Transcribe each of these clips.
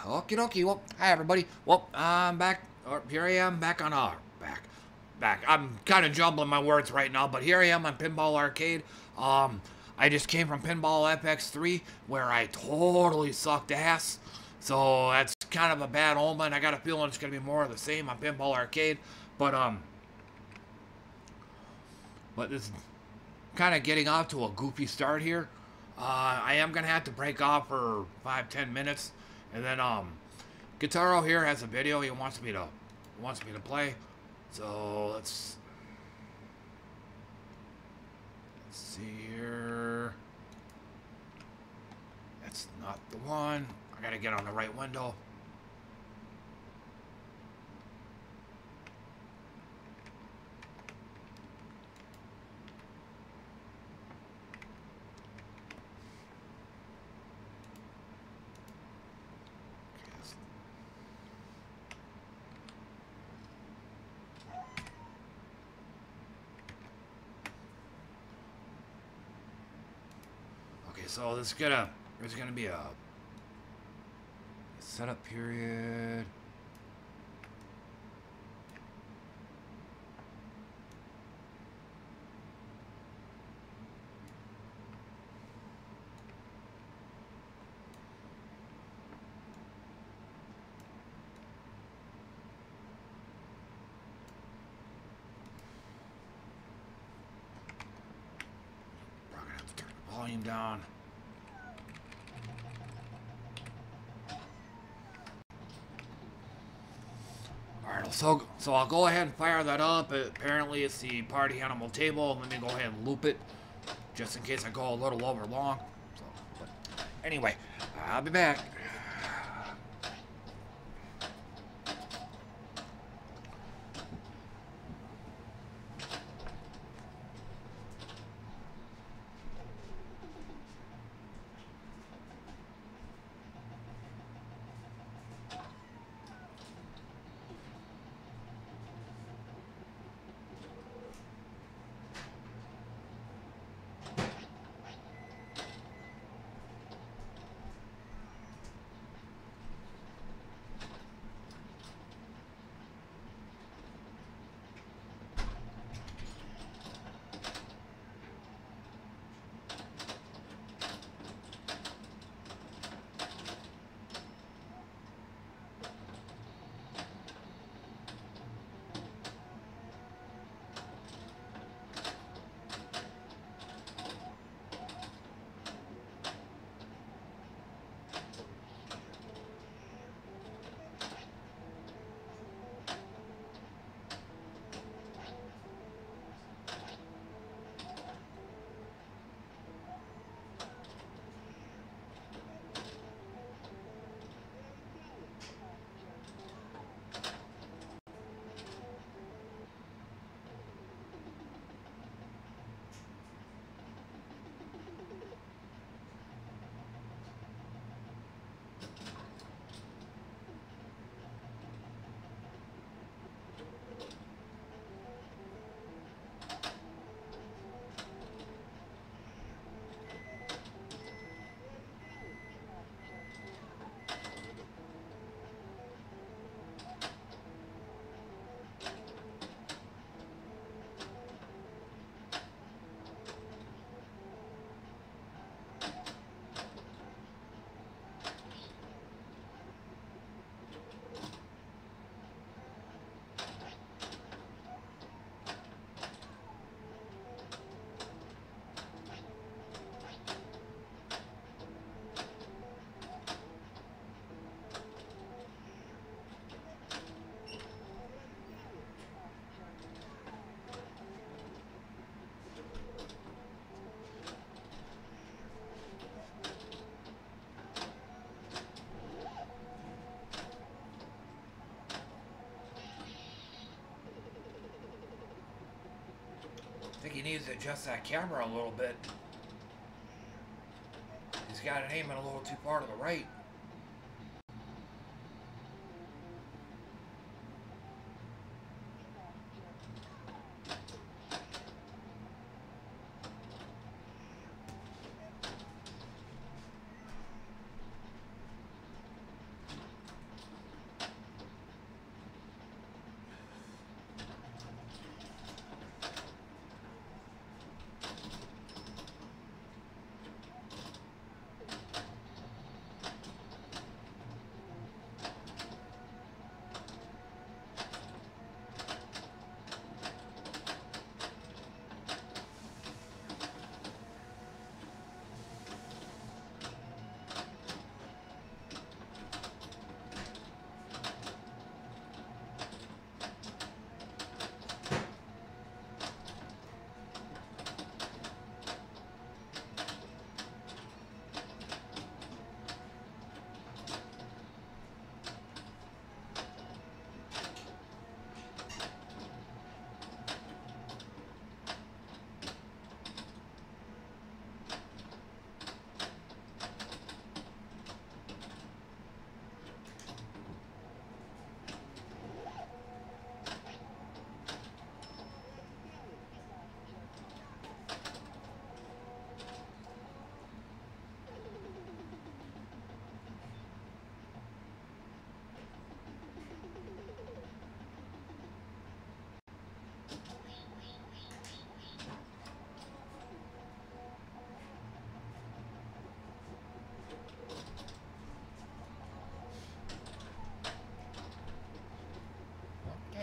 Okie dokie. Well, hi everybody. Well, I'm back. Or here I am back on back. I'm kind of jumbling my words right now, but here I am on Pinball Arcade. I just came from Pinball FX3 where I totally sucked ass. So that's kind of a bad omen. I got a feeling it's gonna be more of the same on Pinball Arcade, but this is kind of getting off to a goofy start here. I am gonna have to break off for 5-10 minutes, and then Guitaro here has a video he wants me to play. So let's see here. That's not the one. I gotta get on the right window. So there's gonna be a setup period. Probably gonna have to turn the volume down. So I'll go ahead and fire that up. Apparently it's the party animal table. Let me go ahead and loop it, just in case I go a little over long. But anyway, I'll be back. I think he needs to adjust that camera a little bit. He's got it aiming a little too far to the right.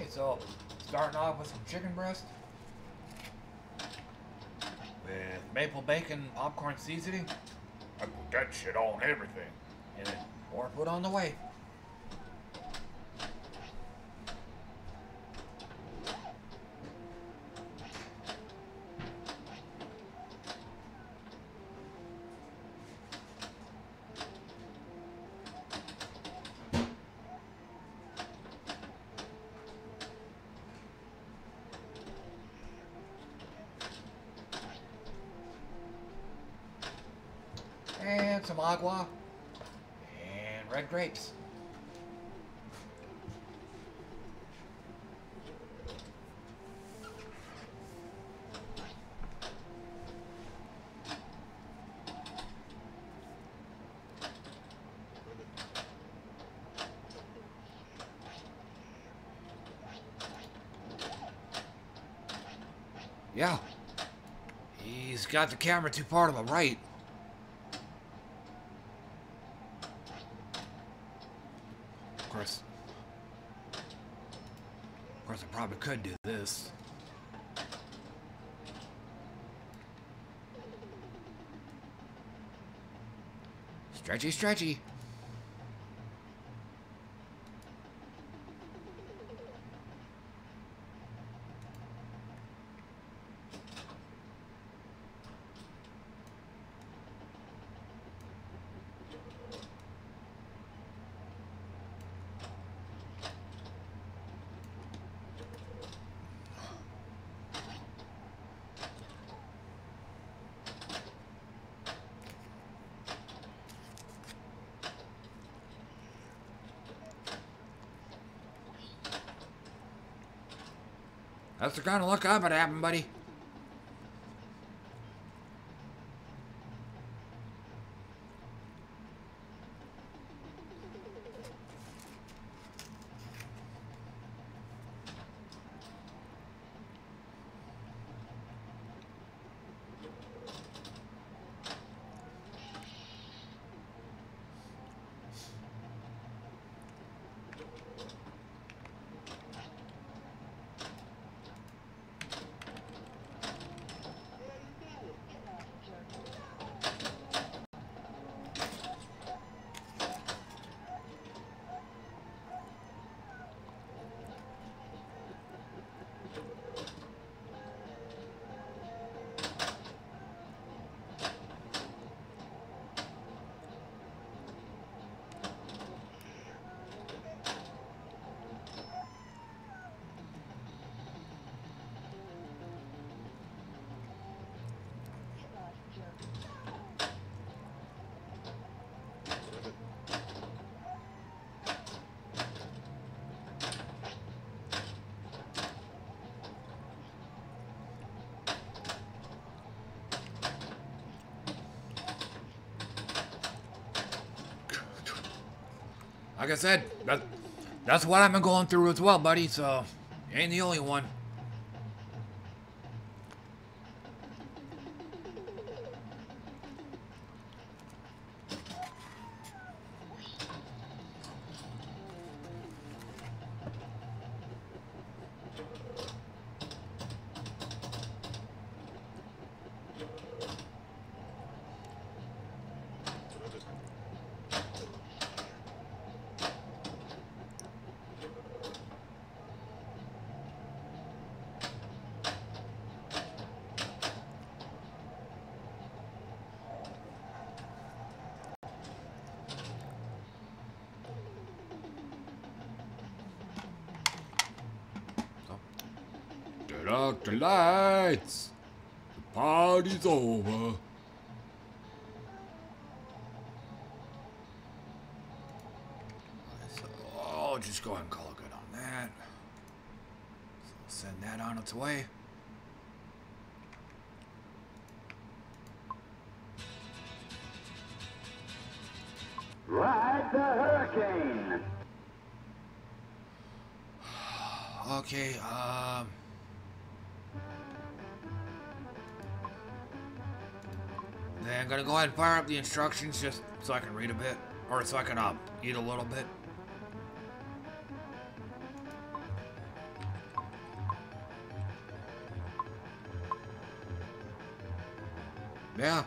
So, starting off with some chicken breast with maple bacon popcorn seasoning. I put that shit on everything. And then more food on the way. And some agua and red grapes. Yeah, he's got the camera too far to the right. Of course, I probably could do this. Stretchy, stretchy. That's the kind of luck I've been having, buddy. Like I said, that's what I've been going through as well, buddy, so you ain't the only one. Out the lights. The party's over. So I'll just go ahead and call it good on that. So send that on its way. Ride the hurricane. Okay, then I'm gonna go ahead and fire up the instructions just so I can read a bit, or so I can eat a little bit. Yeah.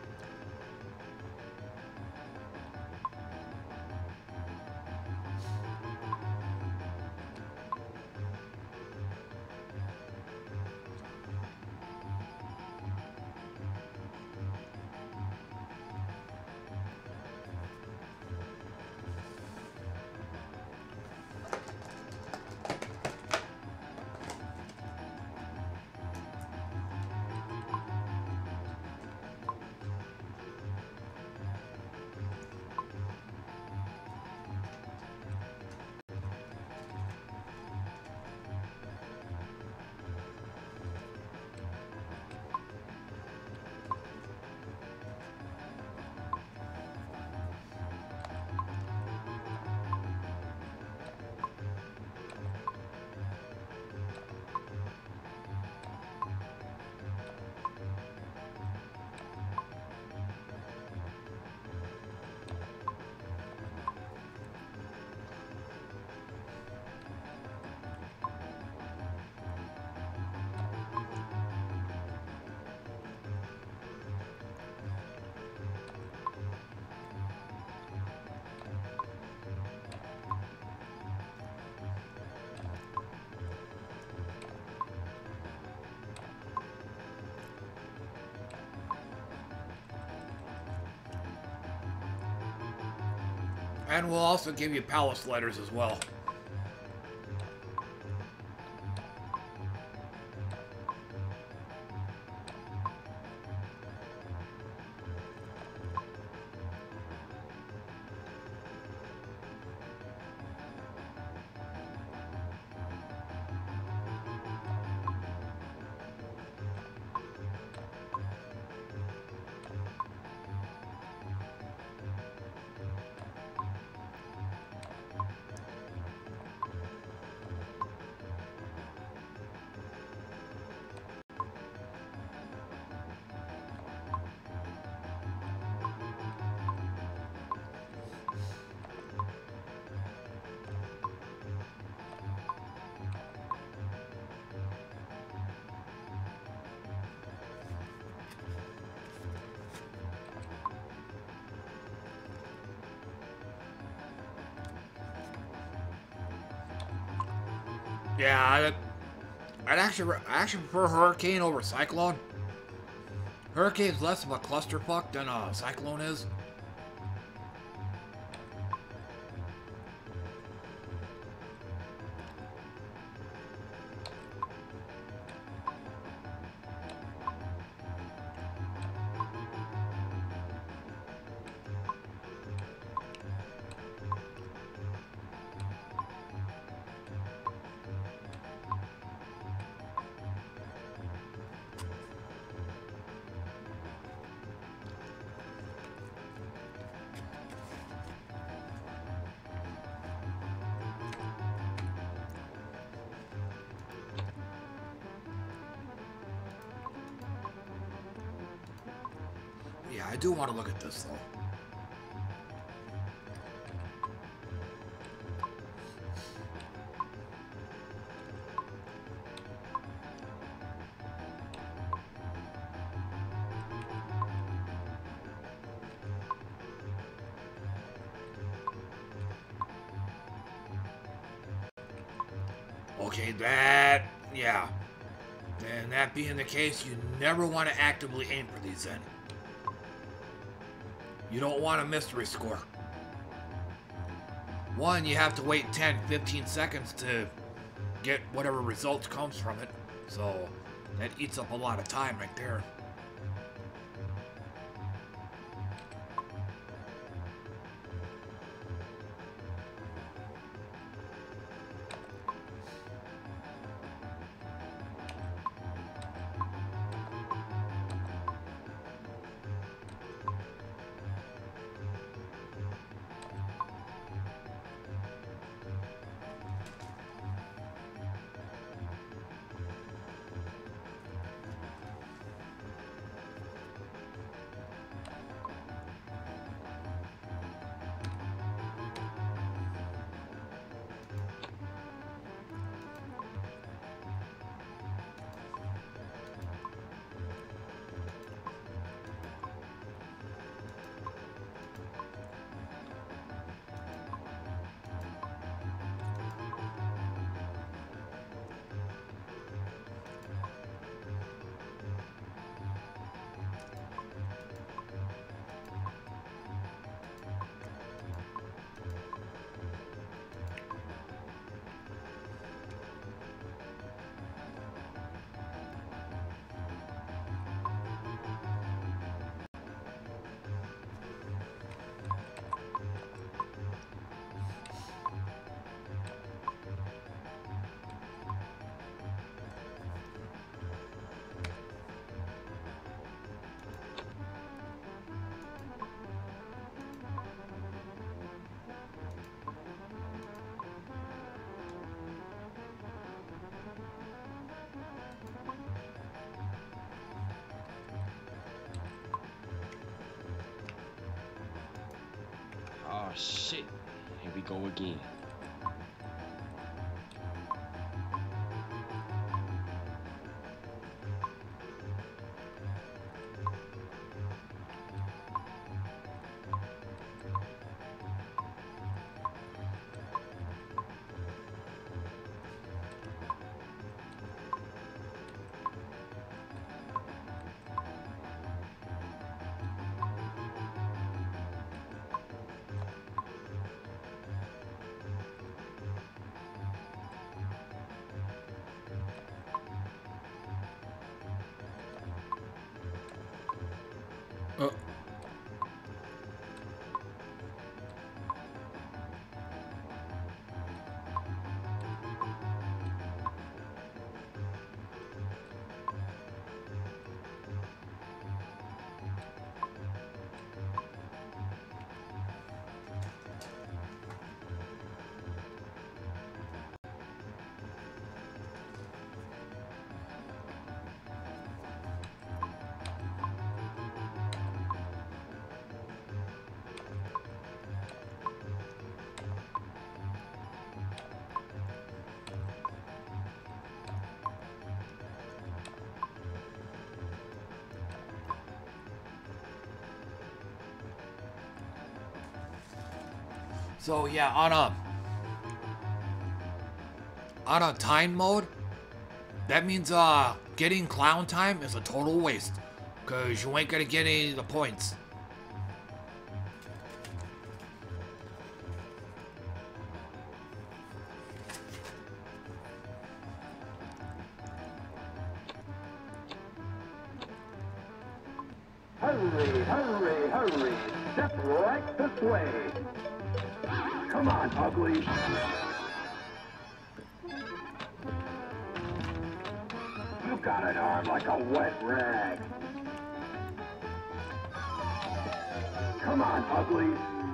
And we'll also give you pallet sliders as well. Yeah, I actually prefer Hurricane over Cyclone. Hurricane's less of a clusterfuck than a Cyclone is. Yeah, I do want to look at this though. Okay, yeah. And that being the case, you never want to actively aim for these in. You don't want a mystery score. One, you have to wait 10, 15 seconds to get whatever results comes from it. So that eats up a lot of time right there. Oh shit. Here we go again. So yeah, on a time mode, that means getting clown time is a total waste, cause you ain't gonna get any of the points. Hurry, hurry, hurry. Step right this way. Come on, ugly. You got an arm like a wet rag. Come on, ugly.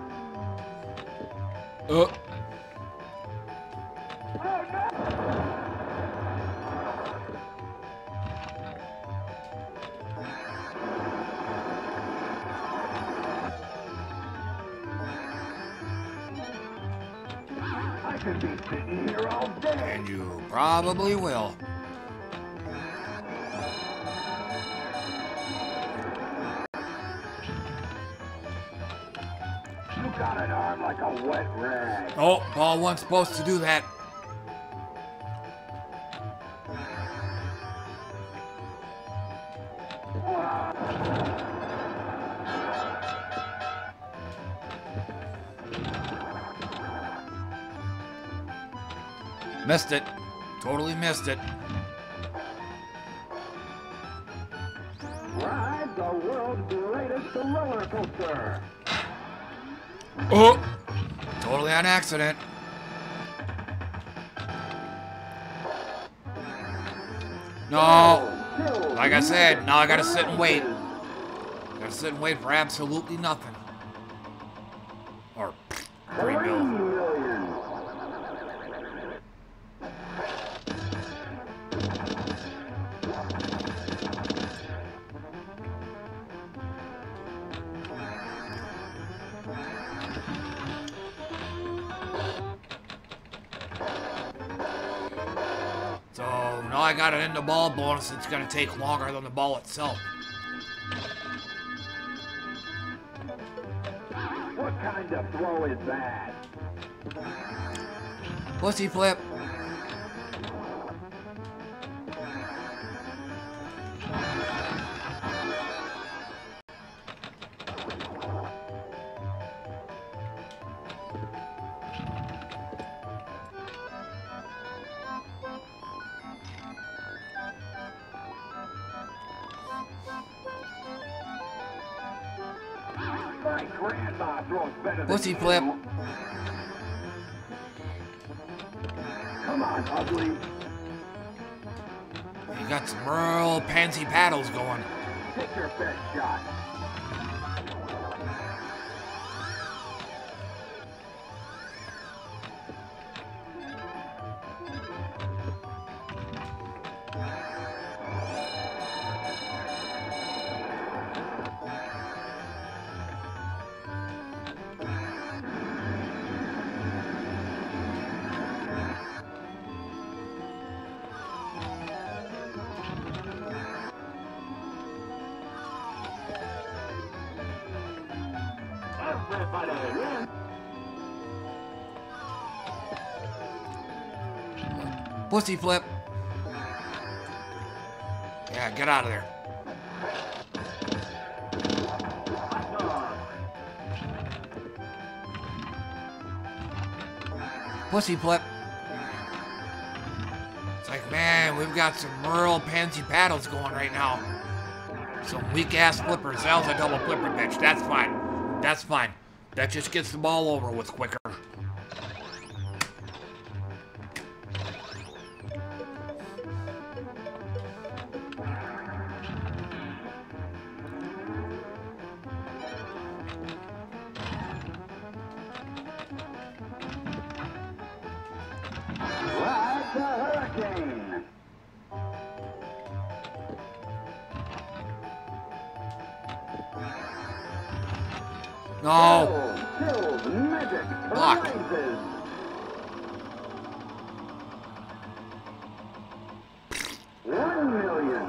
Oh no! I could be sitting here all day. And you probably will. You got an arm like a wet rag. Oh, ball wasn't supposed to do that. Missed it. Totally missed it. Ride the world's greatest roller coaster. Oh! Totally on accident. No! Like I said, now I gotta sit and wait. Gotta sit and wait for absolutely nothing. Or 3 mil. So now I got it in the ball bonus. It's gonna take longer than the ball itself. What kind of throw is that? Pussy flip. My grandma throws better than Pussy you. flip. Come on, ugly. You got some real pansy paddles going. Take your best shot. Everybody in. Pussy flip. Yeah, get out of there. Pussy flip. It's like, man, we've got some real pansy paddles going right now. Some weak-ass flippers. That was a double flipper, bitch. That's fine. That's fine. That just gets the ball over with quicker. Ride the hurricane. No. Kills, magic, Fuck. rises. $1 million.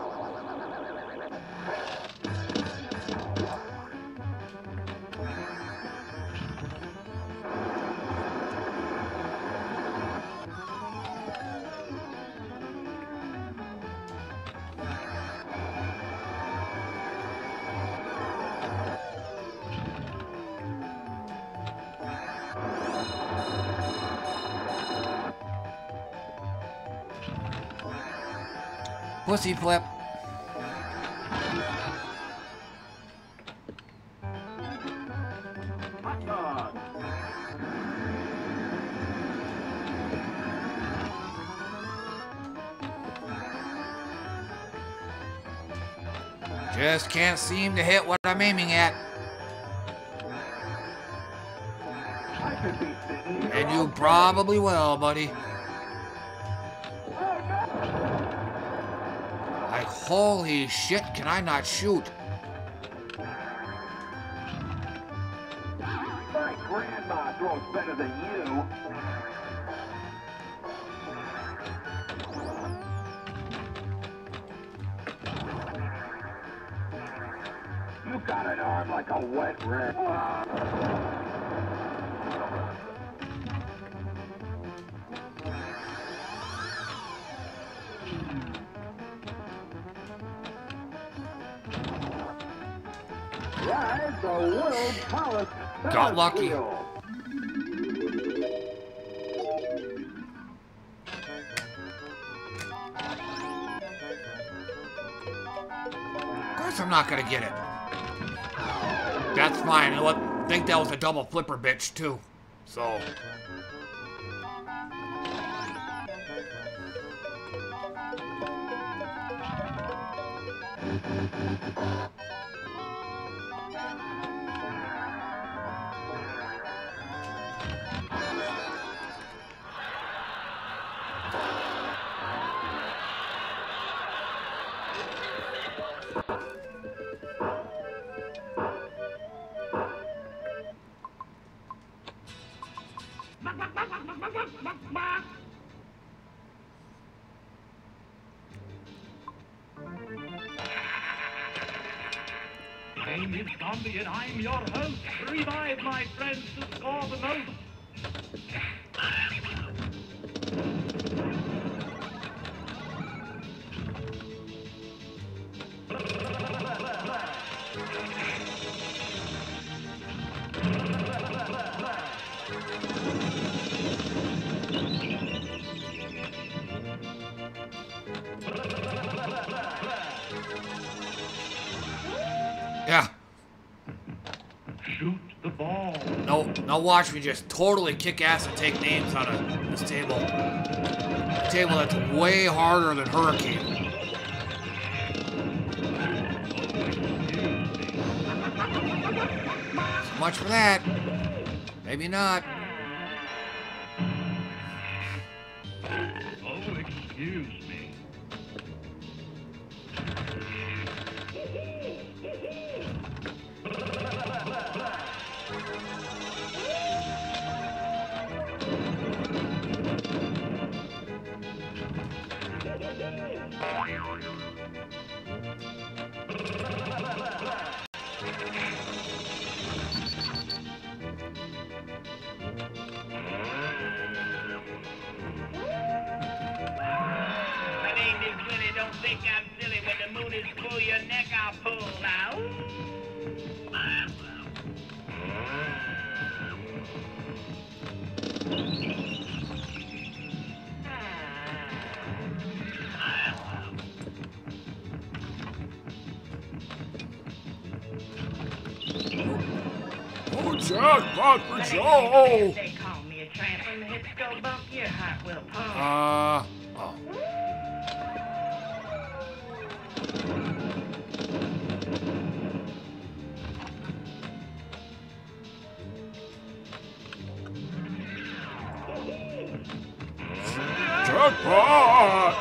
Pussy flip. Hot dog. Just can't seem to hit what I'm aiming at. I could be sitting here. And you probably will, buddy. Like, holy shit, can I not shoot? My grandma throws better than you. You got an arm like a wet rat. Ride the world's tallest Got Ferris lucky. wheel. Of course I'm not gonna get it. That's fine. I think that was a double flipper, bitch, too. So. Name is Zombie and I'm your host. Revive, my friends, to score the most. Yeah. Shoot the ball. No, now watch me just totally kick ass and take names out of this table. A table that's way harder than Hurricane. So much for that. Maybe not. Oh, excuse me. think I'm silly. When the moon is full, your neck I'll pull out. Oh, jackpot for Joe! They call me a tramp. When the hips go bump, your heart will pump. Oh. Jackpot!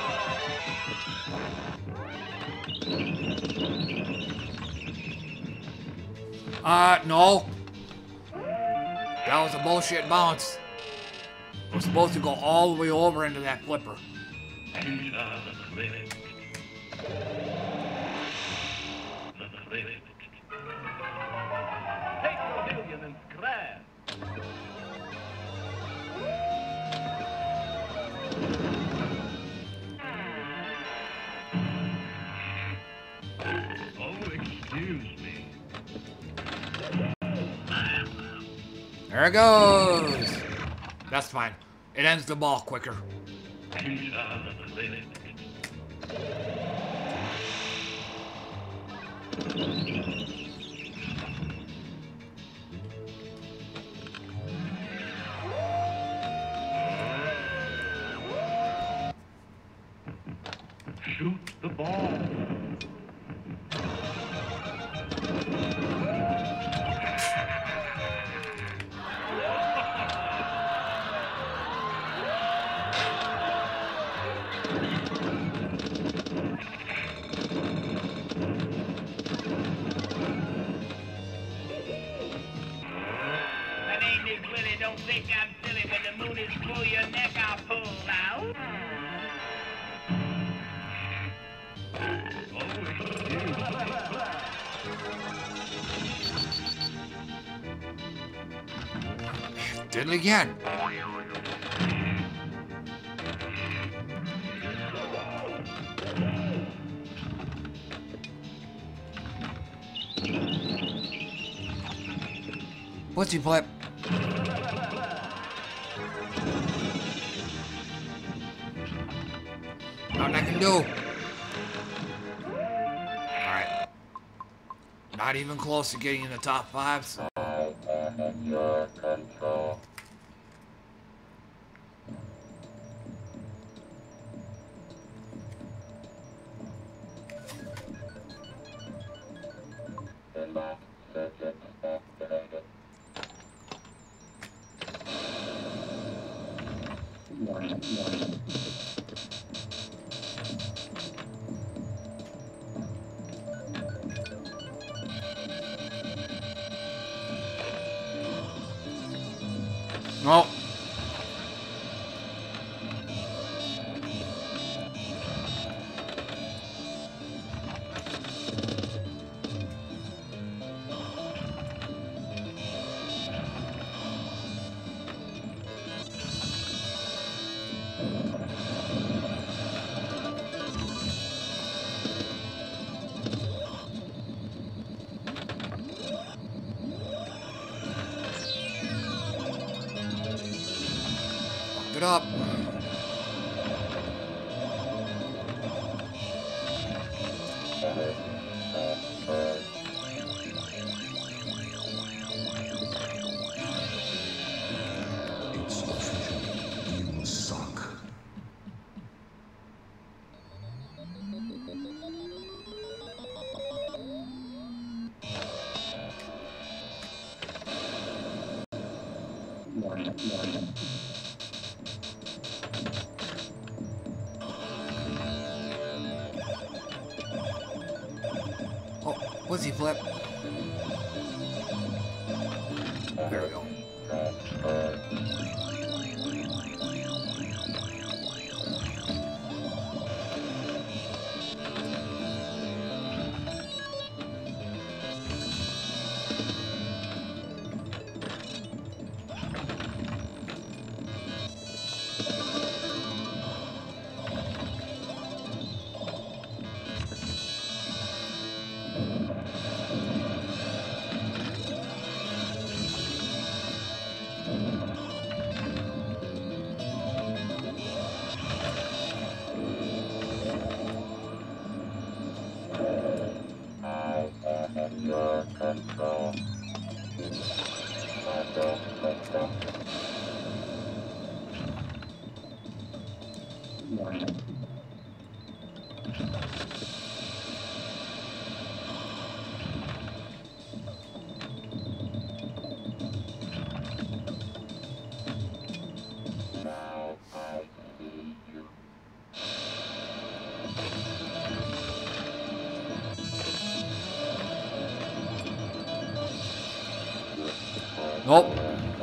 No. That was a bullshit bounce. We're supposed to go all the way over into that flipper. Take your million and scratch. Oh, excuse me. There it goes. That's fine. It ends the ball quicker. Shoot the ball. My name is Willie, don't think I'm silly. When the moon is full, your neck I'll pull out. Did it again. Pussy flip. Nothing I can do. Alright. Not even close to getting in the top 5, so. Your control. Pinball circuit activated. No. It up. It's official. You suck. Oh, what's he flip? There we go. Nope.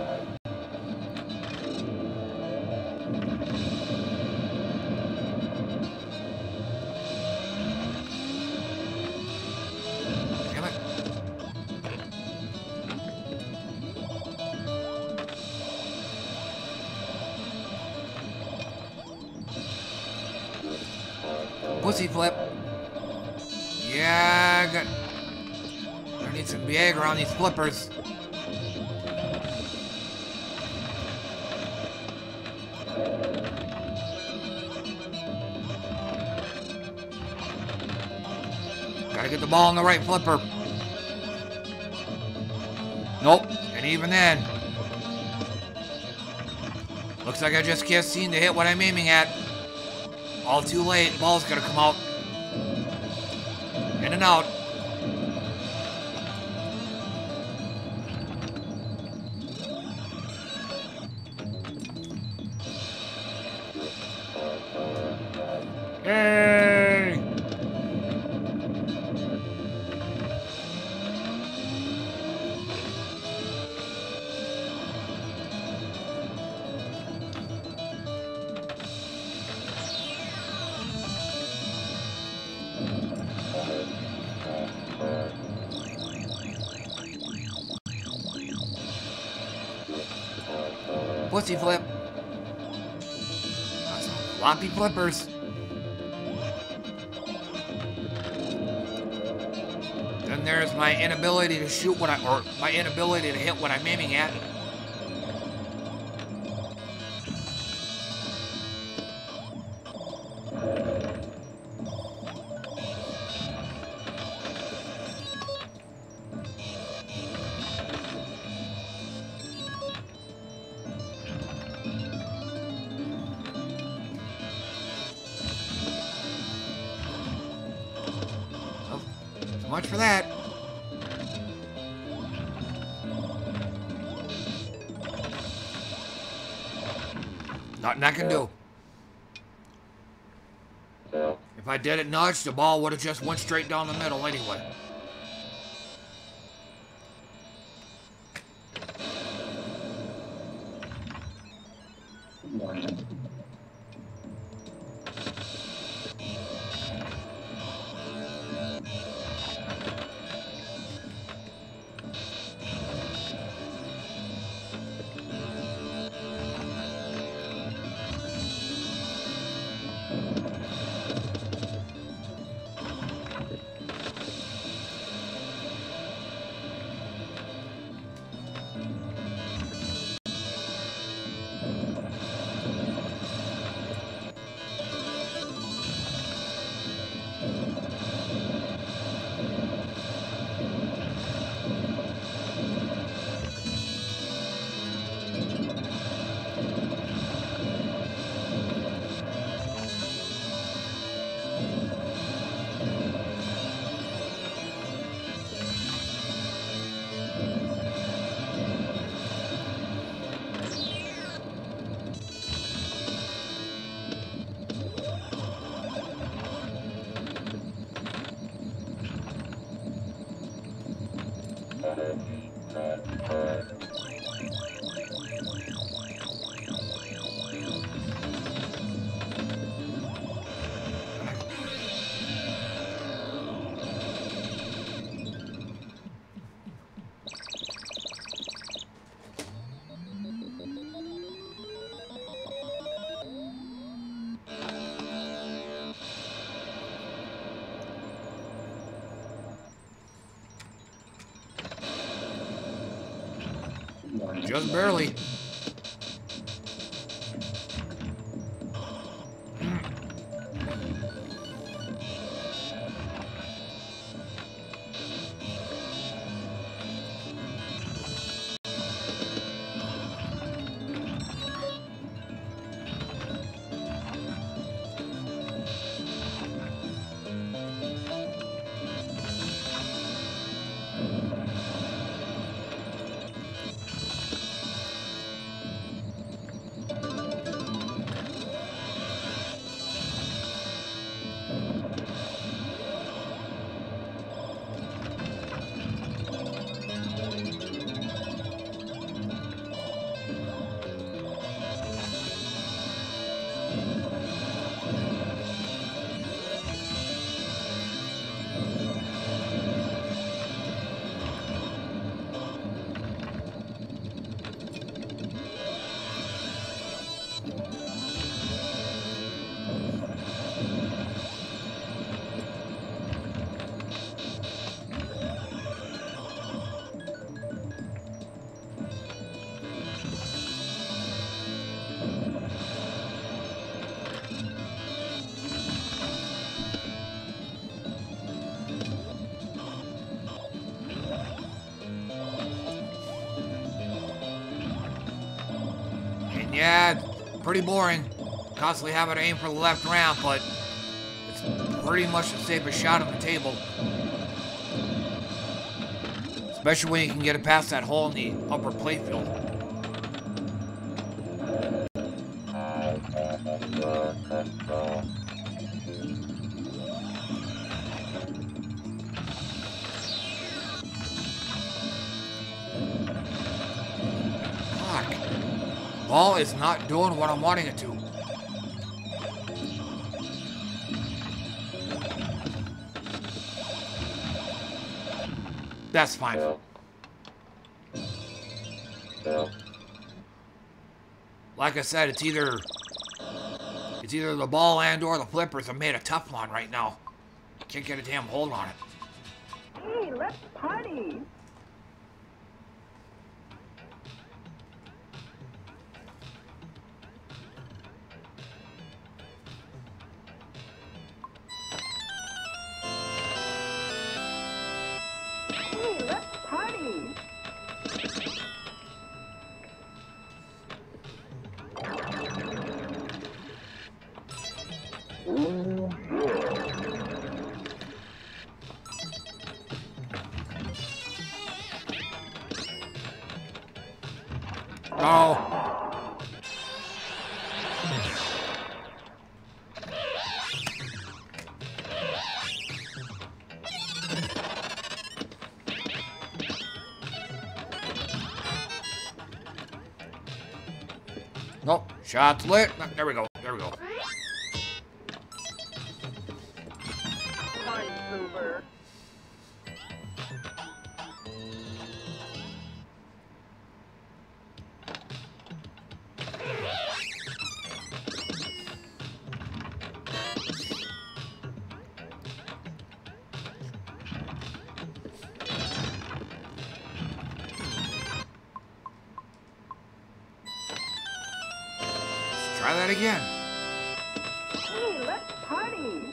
Damn it. Pussy flip. Yeah, I need some Viagra on these flippers. Gotta get the ball on the right flipper. Nope, and even then, looks like I just can't seem to hit what I'm aiming at. All too late, ball's gonna come out. In and out. Yay! Pussy flip. Floppy flippers. Then there's my inability to shoot what or my inability to hit what I'm aiming at. Much for that. Nothing I can do. If I did it nudge, the ball would have just went straight down the middle anyway. Just barely. And yeah, pretty boring. Constantly having to aim for the left ramp, but it's pretty much the safest shot on the table. Especially when you can get it past that hole in the upper playfield. I am in your control. Fuck. Ball is not doing what I'm wanting it to. That's fine. Like I said, it's either the ball and or the flippers are made of Teflon right now. Can't get a damn hold on it. Hey, let's party. Hey, let's party. No. Nope. Shots lit. There we go. There we go. Party super. Try that again. Hey, let's party.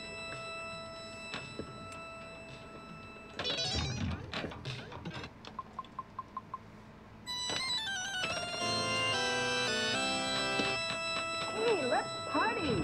Hey, let's party.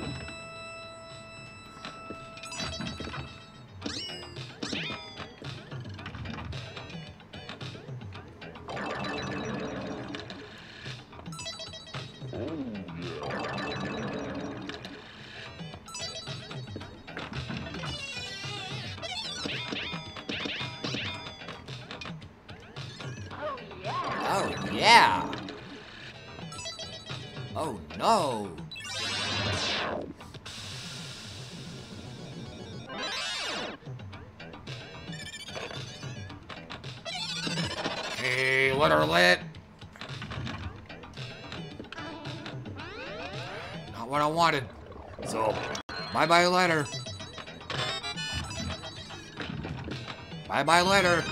Oh, yeah. Oh, no. Okay, let her lit. Not what I wanted. So, bye-bye letter. Bye-bye letter.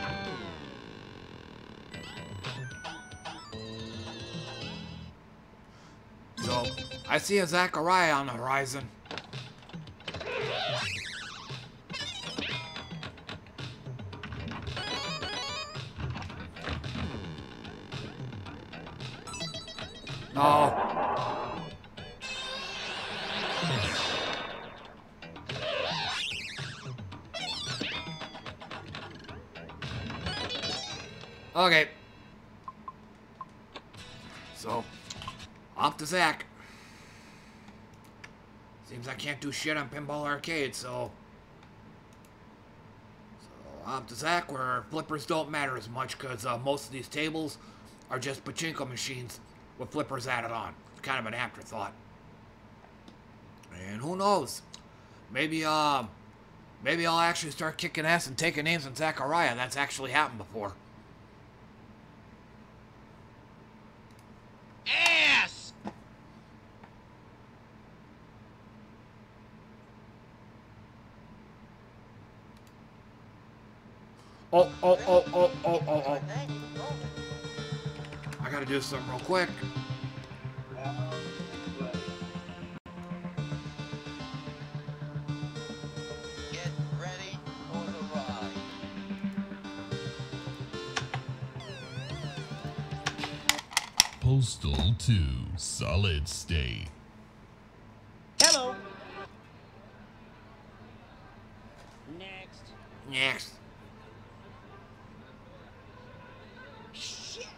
So, I see a Zaccaria on the horizon. No. Okay. So, off to Zach. Seems I can't do shit on Pinball Arcade, so off to Zach, where flippers don't matter as much, because most of these tables are just pachinko machines with flippers added on. It's kind of an afterthought. And who knows? Maybe I'll actually start kicking ass and taking names in Zaccaria. That's actually happened before. Ass! Oh. I gotta do something real quick. Get ready for the ride. Postal to solid state. Hello. Next. Next. Shit.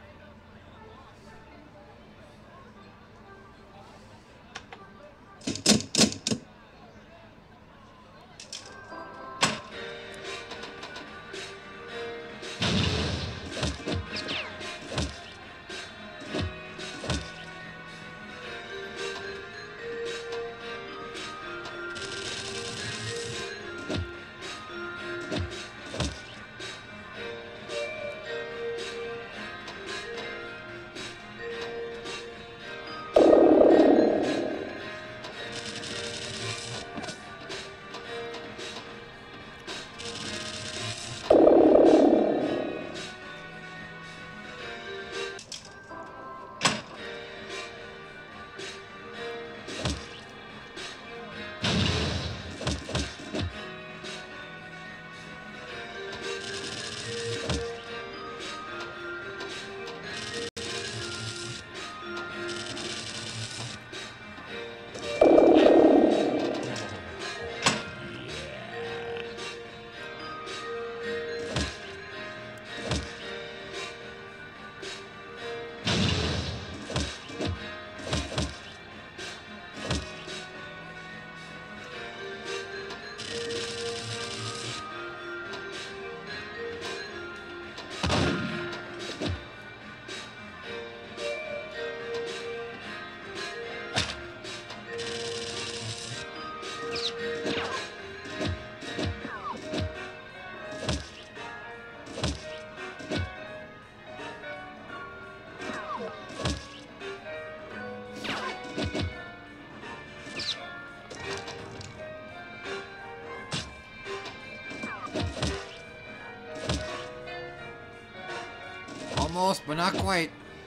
Almost, but not quite.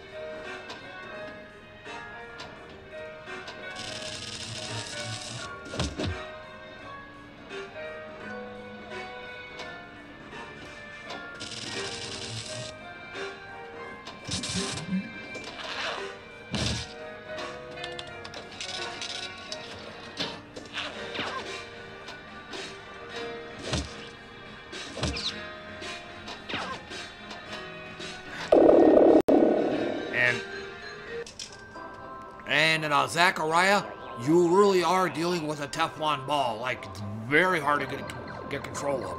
And in Zaccaria, you really are dealing with a Teflon ball. Like, it's very hard to get control of.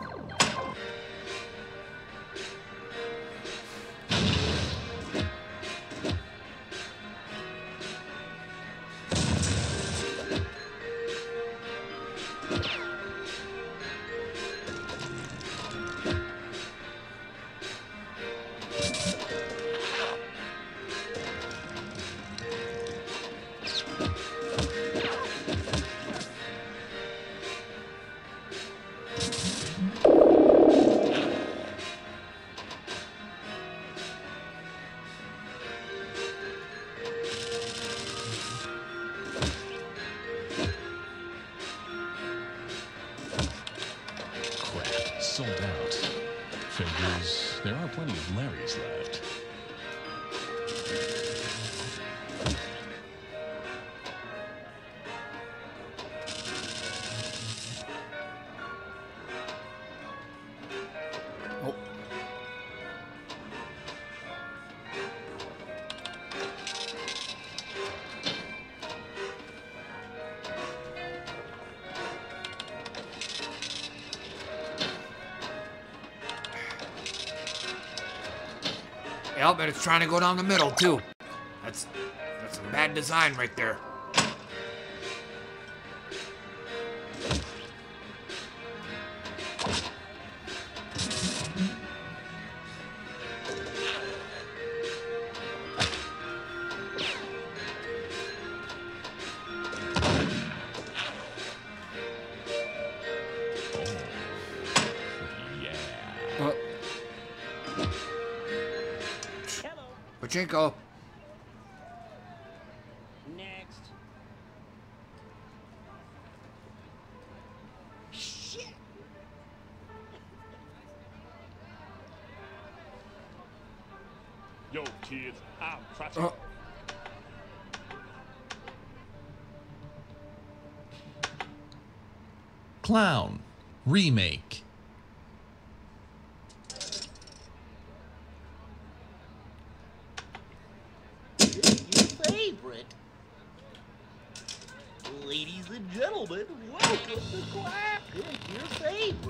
Sold out. Figures there are plenty of Larrys left. Oh. Yep, and it's trying to go down the middle too. That's some bad design right there. Pachinko. Next. Shit. Yo, kids. I'm trusting. Clown remake. Your favorite. Ladies and gentlemen, welcome to class. It's your favorite.